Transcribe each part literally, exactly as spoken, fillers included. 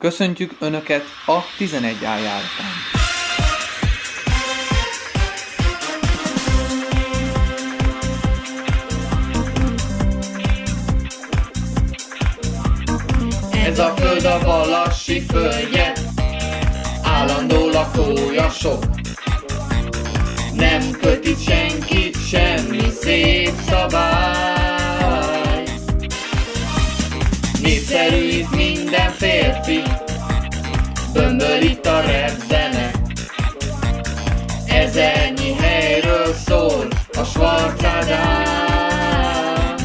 Köszöntjük Önöket a tizenegy á járatán. Ez a föld a Balassi földje, állandó lakója sok. Nem köt itt senkit semmi szép szabály. Népszerű itt minden férfi, bömböl itt a repzene. Ezernyi helyről szól a Schwarz Ádám.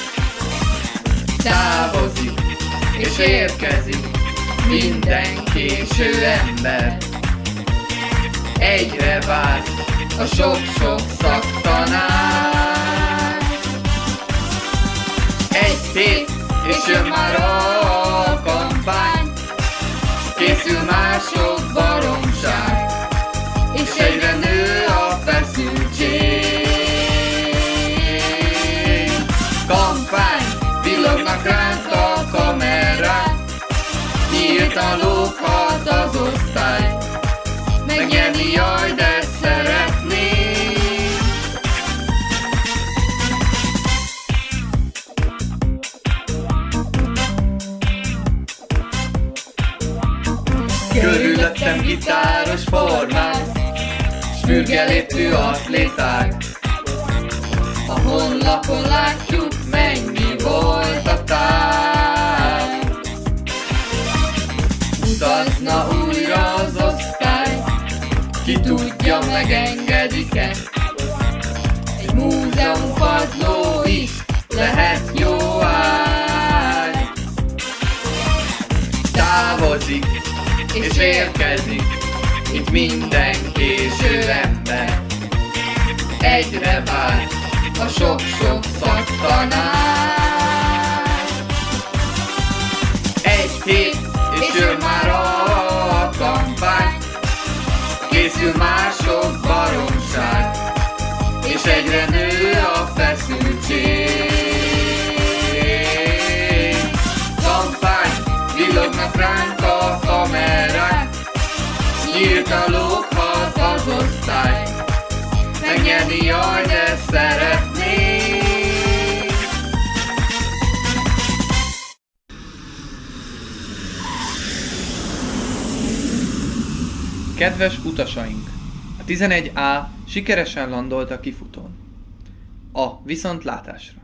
Távozik és érkezik minden késő ember. Egyre vár a sok-sok szaktanár. Egy hét és jön már a kampány, készül már sok baromság, és egyre nő a feszültség. Kampány, villognak ránk a kamerák, nyíltan lóghat az osztály, megnyerni jaj, de szeretnék. Körülöttem gitáros formák, s fürgelépő atléták. A honlapon látjuk, mennyi volt a tár. Utazna újra az osztály, ki tudja, megengedik-e. Egy múzeum padló is lehet jó ágy. Távozik és érkezik itt minden késő ember. Egyre vár a sok-sok szaktanár. Egy hét és jön már a kampány, készül már sok baromság, és egyre nő a feszültség. Kampány, villognak ránk a kamerák, nyíltan lóghat az osztály, megnyerni jaj, de szeretnék. Kedves utasaink! A tizenegy á sikeresen landolt a kifutón. A viszontlátásra!